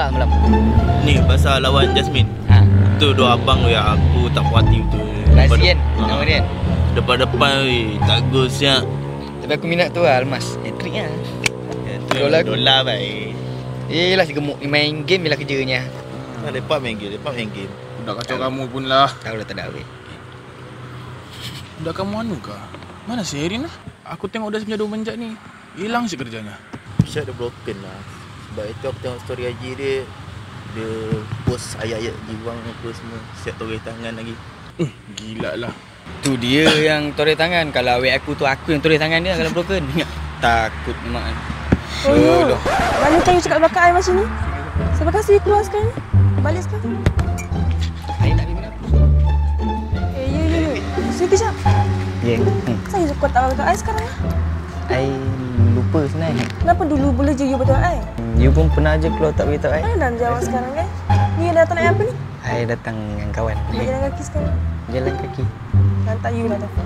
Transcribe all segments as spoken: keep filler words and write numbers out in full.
lah malam. Ni pasal lawan Jasmine. Ha. Tu dua abang ya aku tak puas hati betul. Rahsia kan nama dia. Depan-depan weh, tak go siap. Tapi aku minat tu lah Almas. Hat-trick lah. Dolar dolar baik. Eh lah si gemuk ni main game bila kerjanya. Ha, lepak main game, lepak main game. Budak kacau kamu pun lah. Tahu dah tak ada weh. Budak kamu anu kah? Mana si Erin lah? Aku tengok dia semenjak dua menjak ni. Hilang si kerjanya. Syed dah broken lah. Sebab itu aku tengok story I G dia. Dia post ayat-ayat jiwang apa semua. Siap toreh tangan lagi. Uh, gila lah. Tu dia yang toreh tangan. Kalau awet aku tu aku yang toreh tangan dia kalau broken. Takut memang. Oh, no. Balik kan you cakap belakang I macam ni? Siapa kasih you keluar sekarang? Balik sekarang? Saya tak minat. Eh, you, you, you. Sini kejap. Ya. Yeah. Hmm. Saya suka tak belakang I sekarang lah. I lupa sebenarnya. Kenapa dulu boleh je you betul I? You pun pernah je keluar tak beritahu I. I dah jawab sekarang kan? Ni datang naik apa ni? I datang dengan kawan. Nak jalan kaki sekarang? Jalan kaki. Hantar you lah telefon.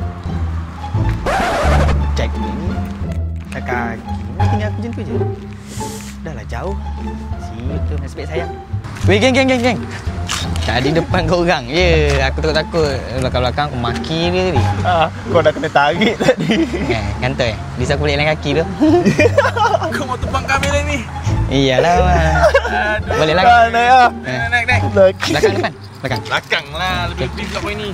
Cek ni. Tak kaki. Ni tinggal aku macam tu je. Dah lah jauh. Siut tu. Nasib baik sayang. Weh, geng, geng, geng, geng. Tadi depan kau orang. Ya, yeah, aku takut-takut. Belakang-belakang aku maki dia tadi. Ah, kau dah kena tarik tadi. Eh, kantoi. Bisa aku balik jalan kaki tu. Kau mau tumpang kamera ni? Iyalah, Wan. Aduh. Boleh lah. Ah, naik ah. Eh. Naik, naik. Belakang depan. Belakang. Belakang lah. Lebih-lebih pula kau ini.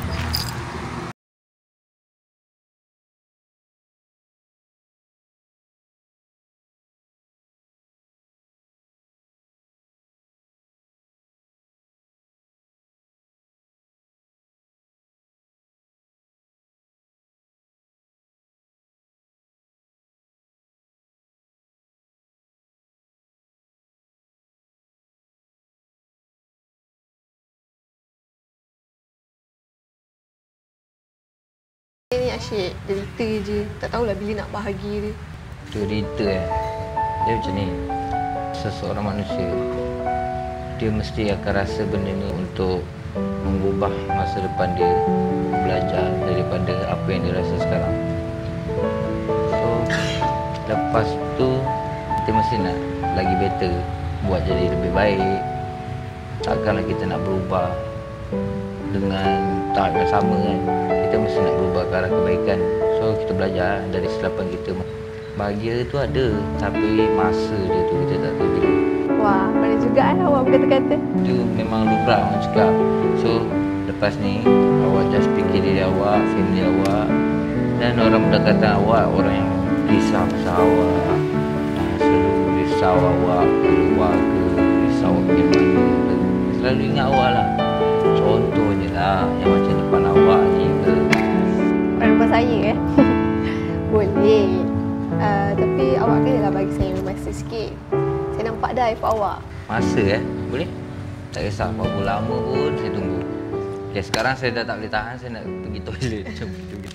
Ni asyik derita je. Tak tahulah bila nak bahagia dia. Derita eh. Dia macam ni. Seseorang manusia, dia mesti akan rasa benda ni untuk mengubah masa depan dia, belajar daripada apa yang dia rasa sekarang. So, lepas tu kita mesti nak lagi better, buat jadi lebih baik. Takkanlah kita nak berubah dengan tahap yang sama kan. Kita mesti nak berubah ke arah kebaikan. So kita belajar dari kesilapan kita. Bahagia tu ada, tapi masa dia tu kita tak tahu bila. Wah, boleh juga kan awak berkata-kata. Itu memang lumrah orang cakap. So lepas ni awak just fikir diri awak, family awak, dan orang berdekatan awak, orang yang risau pasal awak, selalu risau awak keluarga, risau awak pergi mana, selalu ingat awak lah. Contohnya lah yang macam depan awak ni ke. Depan saya eh. Boleh. Uh, tapi awak kena bagi saya masa sikit. Saya nampak dah effort awak. Masa eh? Boleh? Tak kisah berapa lama pun saya tunggu. Okay, sekarang saya dah tak boleh tahan, saya nak pergi toilet. Jom kita pergi.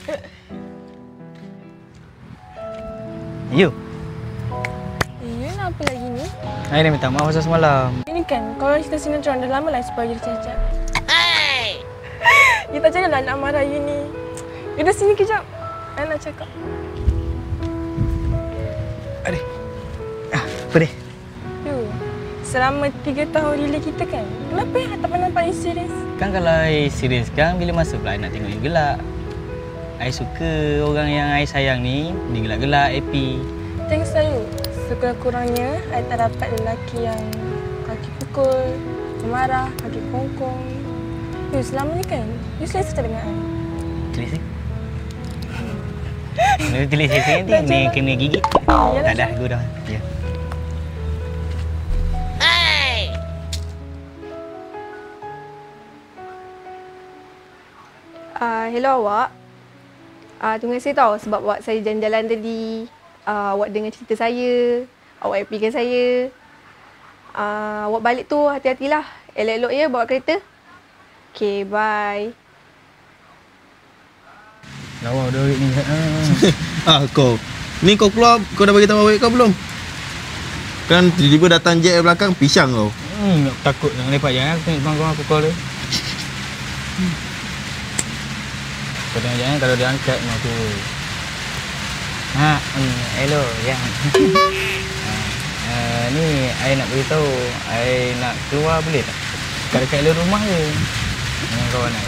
You. Eh, you nak apa lagi ni? I dah minta maaf pasal semalam. Ini kan, kalau kita sinetron dah lama lah supaya jadi cacat. You tak janganlah nak marah you ni. You dah sini kejap. I nak cakap. Aduh. Ah, apa dia? You, selama tiga tahun relay kita kan, kenapa you tak pernah nampak you serius? Kan kalau I serius kan, bila masa pula I nak tengok you gelak. I suka orang yang I sayang ni, dia gelak-gelak, happy. Jangan risau you. Sekurang-kurangnya, I tak dapat lelaki yang kaki pukul, marah, kaki kongkong. You, selama ni kan, you selesa tak dengan I? Selesa? Kalau tulis selesa nanti, ni kena gigit. Tak dah, aku dah. Ya. Uh, hello awak. Uh, terima kasih tau sebab awak saya jalan-jalan tadi. Uh, awak dengar cerita saya. Awak happykan saya. Uh, awak balik tu hati-hatilah. Elok-elok ya bawa kereta. Okay, bye. Lawa duit ni. Ah, kau. Ni kau keluar, kau dah bagi tahu awak kau belum? Kan tiba-tiba datang jet dari belakang, pisang kau. Hmm, takut jangan lepak jangan. Aku tengok kawan aku call dia. Kau tengok jangan kalau dia angkat mak aku. Ha, hmm, hello, yang. Ha. Uh, ni, I nak beritahu. I nak keluar boleh tak? Dekat-dekat dalam rumah je. Dengan kawan I.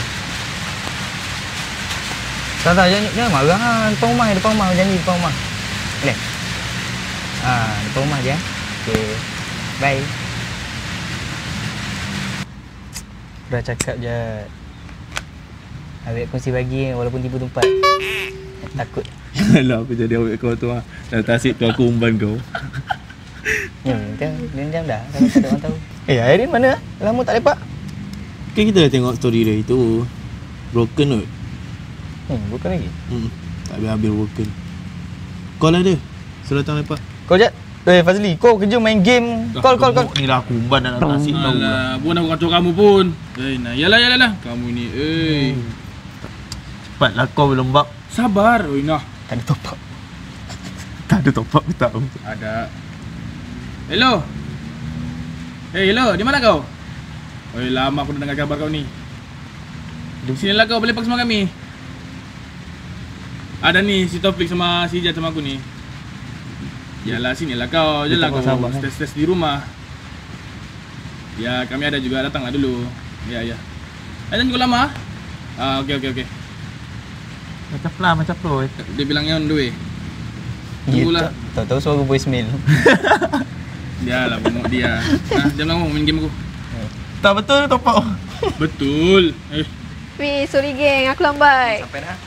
Tak, tak, jangan, jangan marah lah. Depan rumah, depan rumah. Janji depan rumah. Boleh? Ah, depan rumah je. Okay. Bye. Dah cakap je. Awek kongsi bagi walaupun tiba tempat. Takut. Alah, apa jadi awet kau tu ah. Dah tasik tu aku umban kau. Ya, dia diam dah. Kalau tak ada orang tahu. Eh, Airin mana? Lama tak lepak. Kan kita dah tengok story dia itu. Broken kot. Hmm, bukan lagi. Hmm. Tak habis-habis broken. Call ada. Suruh datang lepak. Kau jat. Eh, Fazli, kau kerja main game. Call, call, call. Ni lah aku umban dah nak tasik kau. Alah, bukan aku kacau kamu pun. Eh, nah, yalah, yalah, yalah. Kamu ni, eh. Hmm. Cepatlah kau belum bab. Sabar, oi nah. Tak ada top up. Tak ada top up ke tak? Ada. Hello. Hey, hello. Di mana kau? Oi, lama aku dah dengar kabar kau ni. Sinilah kau, boleh pak sama kami. Ada ni si Taufik sama si Ijat sama aku ni. Yalah, sinilah kau. Jelah kau stres-stres di rumah. Ya, kami ada juga, datanglah dulu. Ya, ya. Eh, jangan kau lama. Ah, okey okey okey. Macam lah, macam pro. Dia bilangnya on the way. Tunggulah. Tahu-tahu suara voicemail. Dia lah bengok dia. Nah, jam lama main game aku. Tak betul top up. Betul. Eh. Weh, sorry geng, aku lambat. Sampai dah.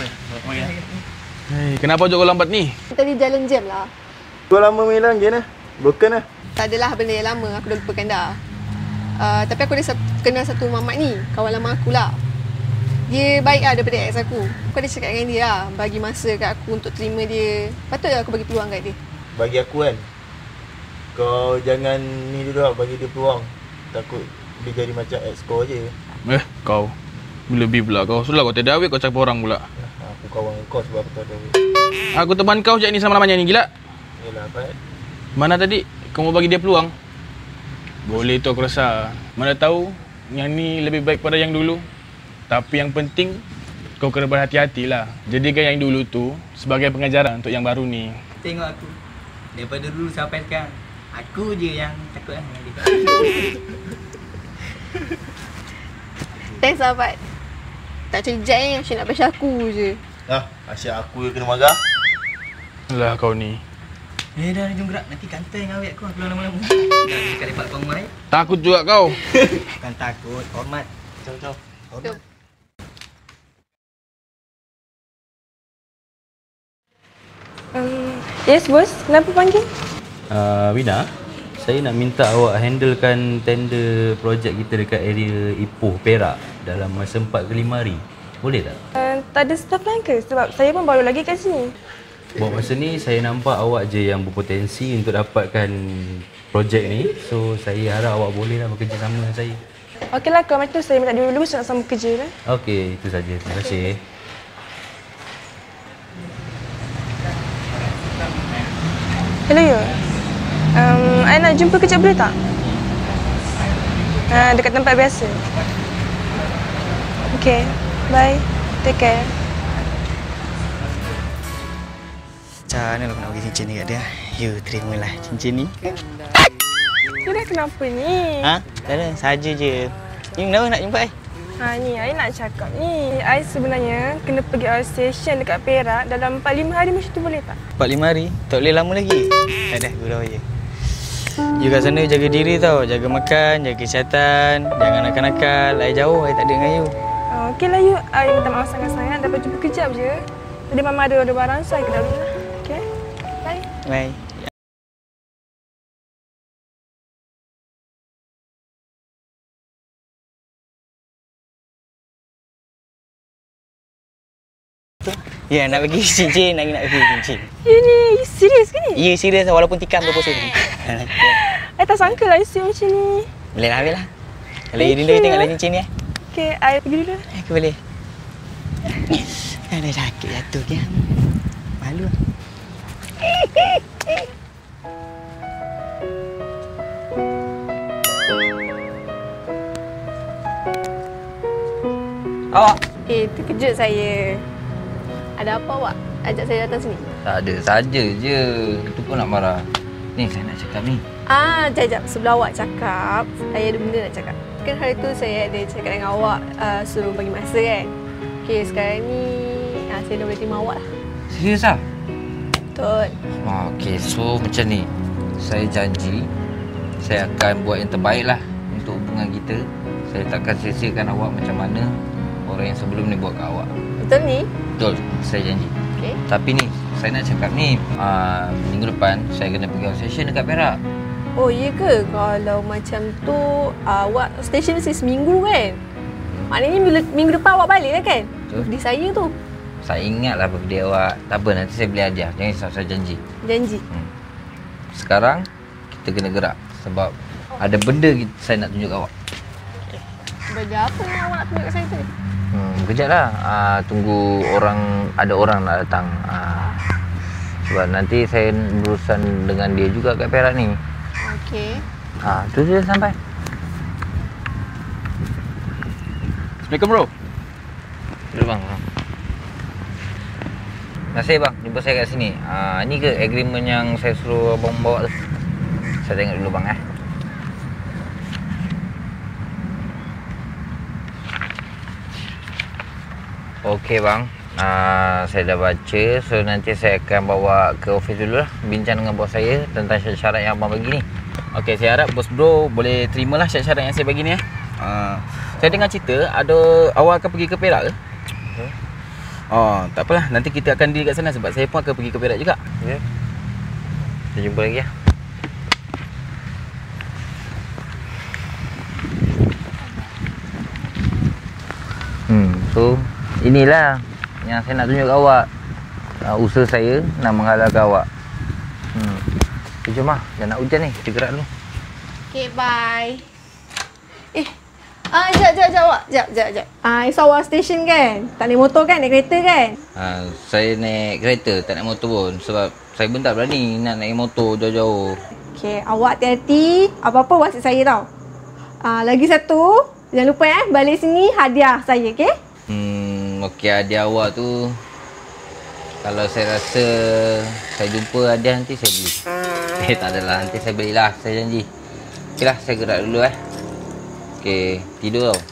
Hey, kenapa jauh kau lambat ni? Tadi jalan jam lah. Kau lama main lah game lah. Broken lah. Tak adalah benda yang lama, aku dah lupakan dah. Uh, tapi aku ada satu, kenal satu mamat ni, kawan lama aku lah. Dia baik lah daripada ex aku. Aku ada cakap dengan dia lah, bagi masa kat aku untuk terima dia. Patutlah aku bagi peluang kat dia. Bagi aku kan, kau jangan ni dulu lah, bagi dia peluang. Takut dia jadi macam ex kau je. Eh, kau. Lebih pula kau. Sudah kau tak ada awet, kau cakap orang pula. Aku kawan kau sebab aku tak ada duit. Aku teman kau sejak ni sama namanya ni, gila. Yelah, Pat. Mana tadi kau mau bagi dia peluang? Boleh tu aku rasa. Mana tahu yang ni lebih baik pada yang dulu. Tapi yang penting kau kena berhati-hatilah. Jadikan yang dulu tu sebagai pengajaran untuk yang baru ni. Tengok aku. Daripada dulu sampai sekarang, aku je yang takut lah dengan dia. Thanks sahabat. Tak cerjat ni, asyik nak bash aku je. Ah, asyik aku yang kena marah. Alah kau ni. Eh dah, jom gerak. Nanti kantai dengan awet aku keluar lama-lama. Dah dekat lepak depan rumah eh. Takut juga kau. Bukan takut, hormat. Jom, jom. Hormat. Jom. Um, yes, bos. Kenapa panggil? Uh, Wina, saya nak minta awak handlekan tender projek kita dekat area Ipoh, Perak dalam masa empat ke lima hari. Boleh tak? Uh, tak ada staff lain ke? Sebab saya pun baru lagi kat sini. Buat masa ni, saya nampak awak je yang berpotensi untuk dapatkan projek ni. So, saya harap awak bolehlah bekerja sama dengan saya. Okeylah, kalau macam tu saya minta dulu nak sama kerja lah. Okey, itu saja. Terima kasih. Hello, you. Um, I nak jumpa kejap boleh tak? Uh, dekat tempat biasa. Okay, bye. Take care. Macam mana aku nak bagi cincin ni kat dia? You terimalah cincin ni. You dah kenapa ni? Ha? Tak ada, saja je. You kenapa nak jumpa I? Ha ni, I nak cakap ni. I sebenarnya kena pergi outstation dekat Perak dalam empat lima hari macam tu boleh tak? empat lima hari? Tak boleh lama lagi. Tak dah, gurau je. You kat sana jaga diri tau. Jaga makan, jaga kesihatan. Jangan nakal-nakal. I jauh, I tak ada dengan you. Uh, Okey lah, you. I minta maaf sangat-sangat. Dapat jumpa kejap je. Tadi Mama ada order barang, so I ke dalam lah. Okay? Bye. Bye. Ya, nak bagi cincin, nak nak bagi cincin. You ni, you serius ke ni? Ya, serius walaupun tikam dua puluh sen. I tak sangka lah you serius macam ni. Boleh lah, ambil lah. Kalau you rindu, tengoklah cincin ni. Okay, I pergi dulu. Aku boleh. Ada sakit jatuh dia. Malu. Awak? Eh, terkejut saya. Ada apa awak ajak saya datang sini? Tak ada, saja je. Itu pun nak marah. Ni saya nak cakap ni. Ah, jap, jap. Sebelum awak cakap, saya ada benda nak cakap. Kan hari tu saya ada cakap dengan awak uh, suruh bagi masa kan. Okey, sekarang ni uh, saya dah boleh terima awak lah. Serius ah? Betul. Oh, okey, so macam ni. Saya janji saya akan buat yang terbaik lah untuk hubungan kita. Saya takkan sia-siakan awak macam mana orang yang sebelum ni buat kat awak. Betul ni? Betul, saya janji. Okey. Tapi ni, saya nak cakap ni, uh, minggu depan saya kena pergi session dekat Perak. Oh, iya ke? Kalau macam tu, uh, awak stesen mesti seminggu kan? Maknanya minggu, minggu depan awak balik lah kan? Betul. Di saya tu. Saya ingatlah birthday awak. Tak apa, nanti saya beli hadiah. Jangan risau, saya janji. Janji. Hmm. Sekarang, kita kena gerak. Sebab ada benda kita, saya nak tunjuk kat awak. Benda apa yang awak nak tunjuk kat saya tu? Hmm, kejap lah. Uh, tunggu orang, ada orang nak datang. Uh, sebab nanti saya berurusan dengan dia juga kat Perak ni. Okey. Ah, tu je sampai. Assalamualaikum bro. Dulu bang. bang. Terima kasih bang, jumpa saya kat sini. Ah, ni ke agreement yang saya suruh abang bawa tu? Saya tengok dulu bang eh. Okey bang. Ah, saya dah baca. So nanti saya akan bawa ke office dulu lah, bincang dengan bos saya tentang syarat-syarat yang abang bagi ni. Okey, saya harap bos bro boleh terimalah syarat-syarat yang saya bagi ni eh. Uh, saya dengar cerita ada awak akan pergi ke Perak ke? Hmm. Oh, tak apalah. Nanti kita akan deal kat sana sebab saya pun akan pergi ke Perak juga. Ya. Kita jumpa lagi ya. Hmm, so inilah yang saya nak tunjuk kat awak. Uh, usaha saya nak menghalalkan awak. Hmm. Okay, jom lah. Dah nak hujan ni. Kita gerak dulu. Okay, bye. Eh, ah, jap, jap, jap awak. Jap, jap, jap. Ah, esok awak stesen kan? Tak naik motor kan? Naik kereta kan? Uh, saya naik kereta, tak naik motor pun. Sebab saya pun tak berani nak naik motor jauh-jauh. Okay, awak hati-hati. Apa-apa WhatsApp saya tau. Ah, lagi satu, jangan lupa eh, balik sini hadiah saya, okay? Hmm, okey, hadiah awak tu, kalau saya rasa saya jumpa hadiah nanti saya beli. Eh, tak adalah. Nanti saya belilah. Saya janji. Okeylah, saya gerak dulu eh. Okey, tidur tau.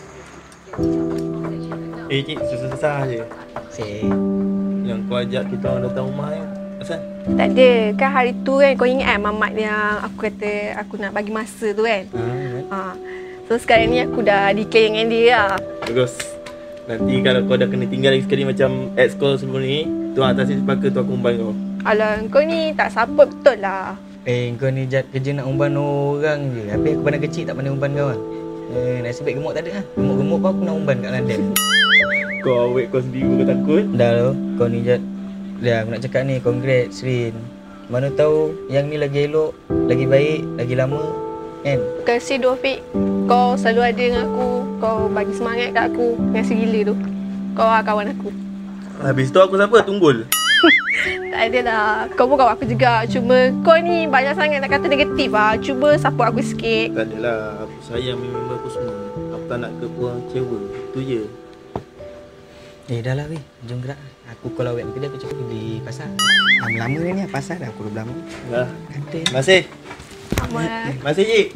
Eh cik, susah-susah je. Cik. Yang kau ajak kita orang datang rumah ni. Asal? Tak ada. Kan hari tu kan kau ingat kan mamat yang aku kata aku nak bagi masa tu kan? Ha, Ha. So sekarang ni aku dah declare dengan dia lah. bagus. Nanti kalau kau dah kena tinggal lagi sekali macam ex kau sebelum ni, tu atas si sepaka tu aku umpan kau. Alah, kau ni tak sabar betul lah. Eh, kau ni Jad kerja nak umpan orang je. Habis aku pandang kecil tak pandai umpan kau kan? Eh, nasib baik gemuk tak ada lah. Gemuk-gemuk pun aku nak umpan kat London. Kau awet kau sendiri kau takut. Dah lo, kau ni Jad. Dah, aku nak cakap ni, congrats Rin. Mana tahu yang ni lagi elok, lagi baik, lagi lama. Kan? Terima kasih Dofik. Kau selalu ada dengan aku. Kau bagi semangat kat aku. Yang segila tu. Kau lah kawan aku. Habis tu aku siapa? Tunggul. Tak ada lah. Kau pun kawan aku juga. Cuma kau ni banyak sangat nak kata negatif lah. Cuba support aku sikit. Tak adalah. Aku sayang member aku semua. Aku tak nak ke kurang kecewa. Tu je. Eh, dah lah weh. Jom gerak. Aku kalau awet kedai aku cakap pergi beli pasar. Lama-lama ni lah pasar dah. Aku dah lama. Dah. Kata. Terima kasih. Sama lah. Terima kasih cik.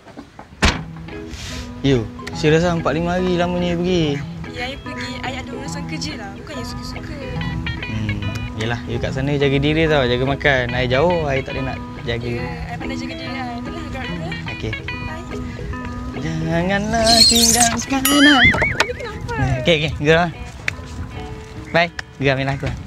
Yo, saya rasa empat lima hari lamanya pergi. Ya, saya pergi. Saya ada urusan kerja lah. Bukannya suka-suka. Hmm, yelah, you kat sana jaga diri tau, jaga makan. Air jauh, air tak boleh nak jaga. Ya, saya pandai jaga diri. Saya itulah gerak dulu lah. Okey. Bye. Janganlah tinggalkan aku. Okey, okey, gerak. Bye. Gerak main aku.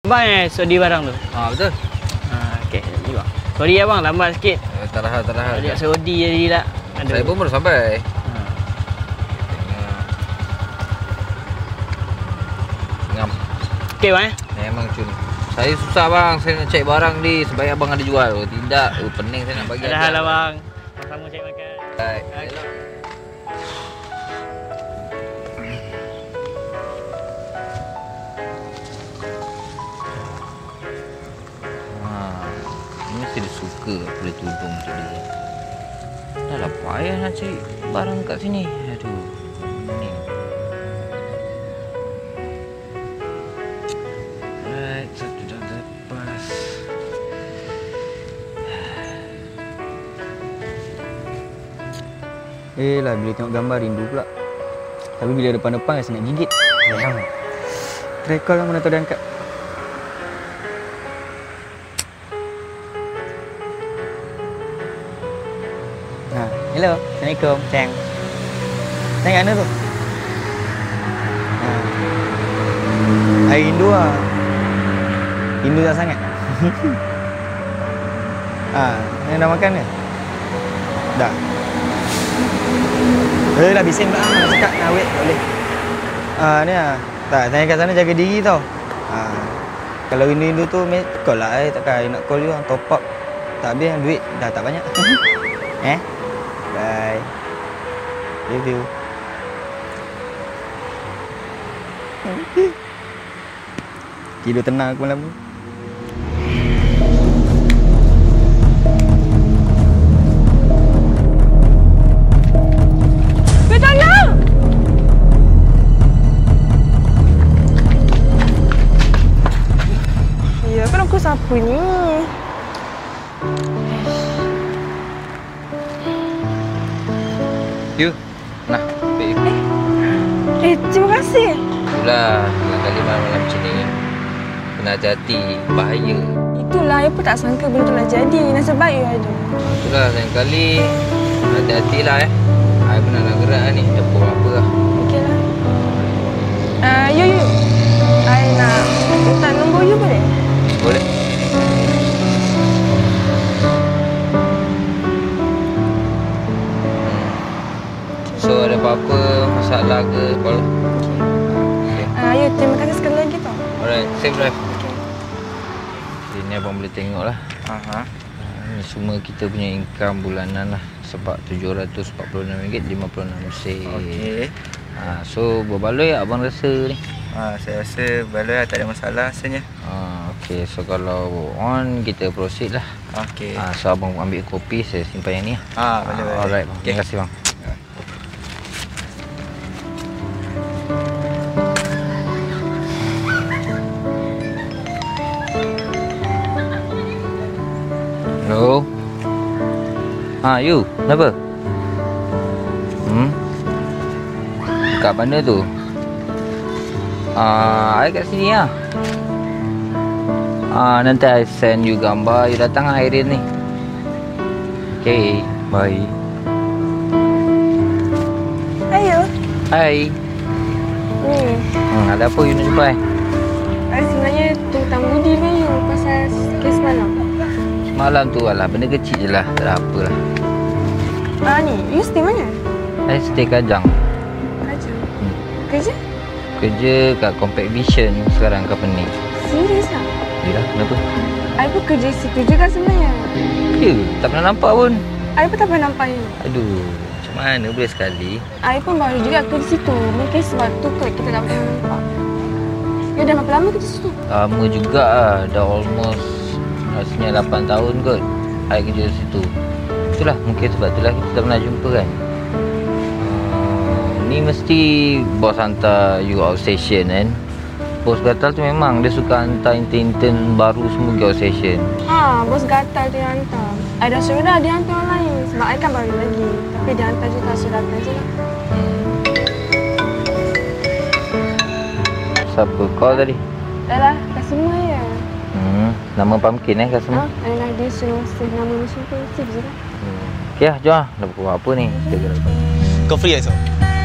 Abang eh, sodi barang tu? Ha, betul. Ha, okey. Ni bang. Sorry ya bang, lambat sikit. Eh, tak dah, tak dah. Ajak sodi jadi tak. Aduh. Saya pun baru sampai. Ha. Ngam. Okey bang eh. Memang cun. Saya susah bang, saya nak cek barang ni sebab abang ada jual. Oh, tidak, oh, pening saya nak bagi. Ada hal lah bang. Sama cek makan. Baik. Mesti dia suka aku boleh tudung untuk dia. Dah lah payah nak cari barang kat sini. Aduh. Ni. Alright, satu dah lepas. Eh lah, bila tengok gambar rindu pula. Tapi bila depan-depan rasa nak gigit. Yang. Trekol lah mana tahu dia angkat. Ha, hello. Assalamualaikum. Sayang. Sayang kat mana tu? Ha. Air rindu lah. Rindu tak sangat. Ha, yang dah makan ke? Dah. Eh dah bising pula nak cakap nak wait boleh. Ah ni ah. Tak, saya kat sana jaga diri tau. Ah. Kalau rindu-rindu tu call lah eh, takkan nak call you orang top up. Tak habis duit dah tak banyak. Eh? Bye. Love you. Tidur tenang aku malam ni. Ya, kan aku siapa ni? You. Nah, baik. Eh, terima kasih. Itulah, dalam kali malam-malam macam ni kena hati-hati, bahaya. Itulah, saya pun tak sangka benda tu nak jadi. Nasib baik you ada. Itulah, lain kali hati-hatilah eh. Saya pernah nak gerak ni, dapur apa lah. Okey lah. Uh, you, you. Saya nak minta nombor you boleh? Boleh. So, ada apa-apa masalah ke sekolah? Okey. Uh, you, terima kasih sekali lagi tau. Alright, safe drive. Okey. Ini abang boleh tengok lah. Aha. Ini semua kita punya income bulanan lah. Sebab tujuh ratus empat puluh enam ringgit lima puluh enam sen. Okey. Ha, so, berbaloi tak abang rasa ni? Ha, saya rasa baloi lah, tak ada masalah rasanya. Ha, okay, so kalau on, kita proceed lah. Okey. Ha, so, abang ambil kopi, saya simpan yang ni lah. Ha, boleh boleh. Alright bang, terima kasih bang. Hello. Ha, you, kenapa? Hmm? Kat mana tu? Ah, uh, I kat sini lah. Ah, uh, nanti I send you gambar. You datang lah Airin ni. Okay, bye. Ayo. Hai. Ni. Hmm, ada apa you nak jumpa eh? Saya sebenarnya tentang budi dengan you pasal kes malam. Malam tu lah, benda kecil je lah. Tak ada apa lah. Ah ni, you stay mana? I stay Kajang. Kerja. Hmm. Kerja? Kerja kat Compact Vision sekarang company. Serius lah? Yelah, kenapa? I pun kerja situ juga sebenarnya. Ya, tak pernah nampak pun. I pun tak pernah nampak you. Aduh, macam mana boleh sekali? I pun baru juga kerja situ. Mungkin sebab tu kot kita tak pernah nampak. You dah berapa lama kerja situ? Lama juga lah. Dah almost rasanya lapan tahun kot I kerja situ. Itulah, mungkin sebab itulah kita tak pernah jumpa kan. Uh, ni mesti bos hantar you outstation kan. Bos gatal tu memang dia suka hantar intern-intern baru semua pergi outstation. Ha, bos gatal dia hantar. I dah suruh dah dia hantar orang lain. Sebab I kan baru lagi. Tapi dia hantar juga, suruh datang je lah. Hmm. Siapa call tadi? Dah lah, kat semua ya. Hmm, nama pumpkin eh kat semua. Ha, I nak dia suruh save nama macam tu. Save je lah. Hmm. Okay lah, jom lah. Dah pukul apa ni? Kita gerak depan. Kau free esok?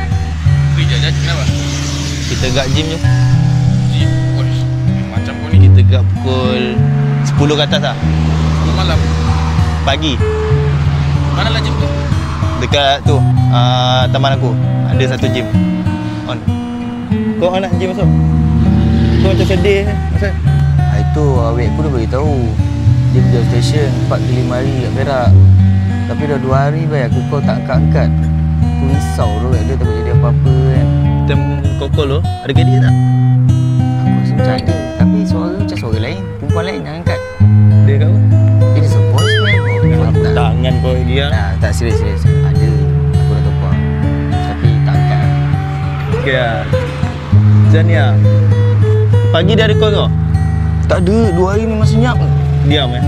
Free je, kenapa? Kita gerak gym je. Gym? Macam pun ni kita dekat pukul sepuluh ke atas lah. Malam. Pagi. Mana lah gym tu? Dekat tu, uh, taman aku. Ada satu gym. On. Kau nak gym masuk? Kau macam sedih Asal? Ha, itu awek aku dah beritahu. Dia berjalan stesen empat ke lima hari kat Perak. Tapi dah dua hari bayar aku kau tak angkat-angkat. Aku risau tu kat dia takut jadi apa-apa kan. Tem kokol tu, ada gadis tak? Aku rasa macam ada. Tapi suara macam suara lain. Perempuan lain yang angkat. Dia kat apa? It is a voice man. Memang tak, tangan kau dia. nah, tak serius-serius. Ada. Aku dah tahu apa. Tapi tak angkat. Okey lah. Macam ni lah. Pagi dia ada call kau? Tak ada. Dua hari memang senyap. Diam eh?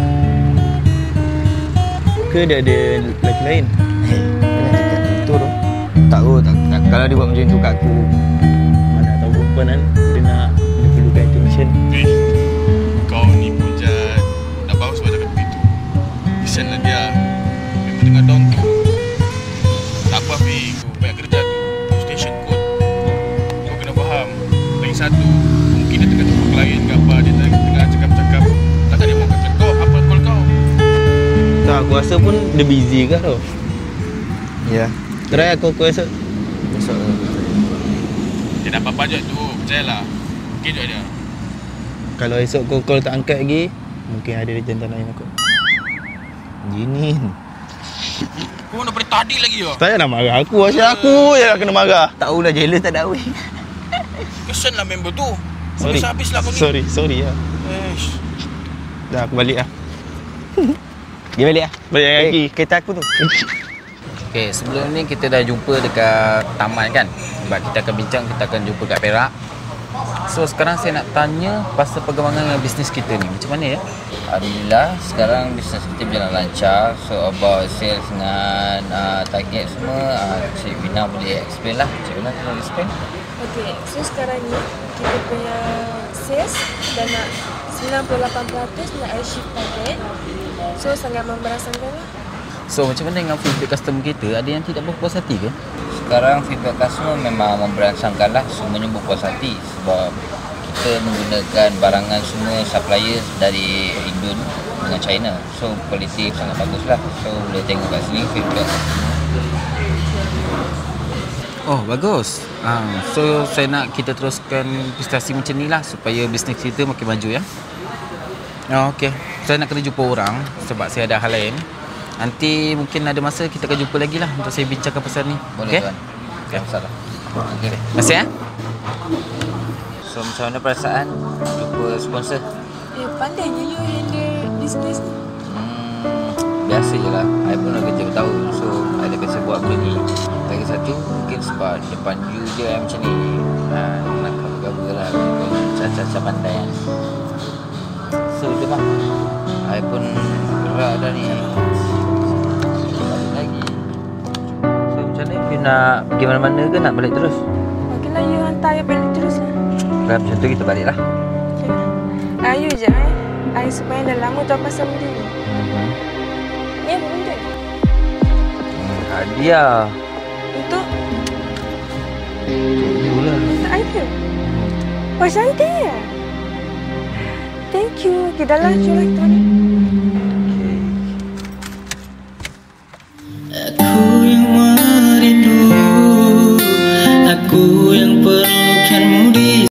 Ke dia ada lelaki lain? Hei, jangan cakap itu tu. Tak tahu. Tak, tak, kalau dia buat macam tu kat aku. Mana tahu perempuan kan? Dia nak, dia perlukan attention. Eh, kau ni pun Jad. Dah bagus kau cakap begitu. Kesian lah dia. Memang tengah down tu. Tak apa Fi, kau banyak kerja tu. Tu station kot. Kau kena faham. Lagi satu, mungkin dia tengah jumpa klien ke apa. Dia tengah, tengah cakap-cakap. Takkan dia mau kata kau, apa call kau? Tak, aku rasa pun dia busy ke tau. Ya. Try aku aku esok. Besok Dia dah apa-apa je tu. Percayalah. Mungkin juga dia. Kalau esok kau call tak angkat lagi, mungkin ada jantan lain aku. Jinin. Kau nak daripada tadi lagi ya? Tak payah nak marah aku. Asyik aku je nak kena marah. Tahulah jealous tak ada awek. Kesian lah member tu. Sorry. Habis-habis lah kau ni. Sorry, sorry lah. Eish. Dah aku balik lah. Dia balik lah. Balik lagi. Eh, kereta aku tu. Okey, sebelum ni kita dah jumpa dekat taman kan. Sebab kita akan bincang, kita akan jumpa kat Perak. So sekarang saya nak tanya pasal perkembangan dengan bisnes kita ni. Macam mana ya? Alhamdulillah, sekarang bisnes kita berjalan lancar. So about sales dengan uh, target semua, uh, Cik Wina boleh explain lah. Cik Wina boleh explain? Okey, so sekarang ni kita punya sales dah nak sembilan puluh lapan peratus nak achieve target. So sangat memberasakan lah. So macam mana dengan feedback customer kita? Ada yang tidak berpuas hati ke? Sekarang feedback customer memang memberansangkan lah. Semuanya berpuas hati sebab kita menggunakan barangan semua suppliers dari Indon dengan China. So kualiti sangat bagus lah. So boleh tengok kat sini feedback customer. Oh bagus. Ha, so saya nak kita teruskan prestasi macam ni lah supaya bisnes kita makin maju ya. Oh, okey. Saya nak kena jumpa orang sebab saya ada hal lain. Nanti mungkin ada masa kita akan jumpa lagi lah untuk saya bincangkan pasal ni. Boleh okay? Tuan. Okay. Masalah. Okay. Terima kasih ya. So macam mana perasaan jumpa sponsor? Eh, pandainya you handle business ni. Hmm, biasa je lah. I pun nak kerja tahu. So, I dah biasa buat benda ni. Lagi satu, mungkin sebab depan you je I macam ni. Ha, nak cover-cover lah. Macam-macam pandai kan. So, jom lah. I pun gerak dah ni. Balik lagi. So, macam ni? You nak pergi mana-mana ke nak balik terus? Okeylah, you hantar I balik terus lah. Kalau macam tu, kita balik lah. Okay. Ah, you je eh. I supaya dah lama tahu pasal benda ni. Mm-hmm. Ni apa benda? Hmm, hadiah. Untuk? Untuk you lah. Untuk I ke? Wah, cantik ya? Thank you. Okay, dah lah. Cuma kita balik.